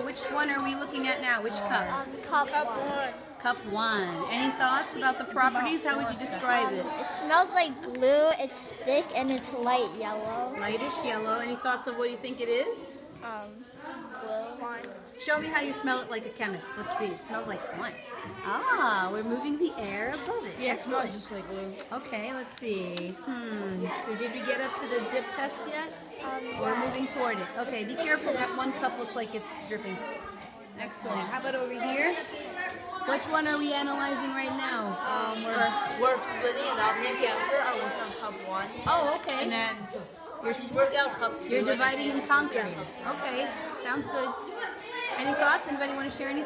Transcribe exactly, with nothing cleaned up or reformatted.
which one are we looking at now? Which cup? Um, cup, cup one. one. Cup one. Any thoughts about the properties? How would you describe it? It smells like glue, it's thick, and it's light yellow. Lightish yellow. Any thoughts of what you think it is? Um, glue. Slime. Show me how you smell it like a chemist. Let's see. It smells like slime. Ah, we're moving the air above it. Yeah, it smells just like glue. Okay, let's see. Hmm. So did we get up to the dip test yet? Um, We're moving toward it. Okay, be careful. That one cup looks like it's dripping. Excellent. How about over here? Which one are we analyzing right now? Um, we're, we're splitting it up. Maybe after I work on cup one. Oh, okay. And then you're working out cup two. You're dividing and conquering. Okay, sounds good. Any thoughts? Anybody want to share anything?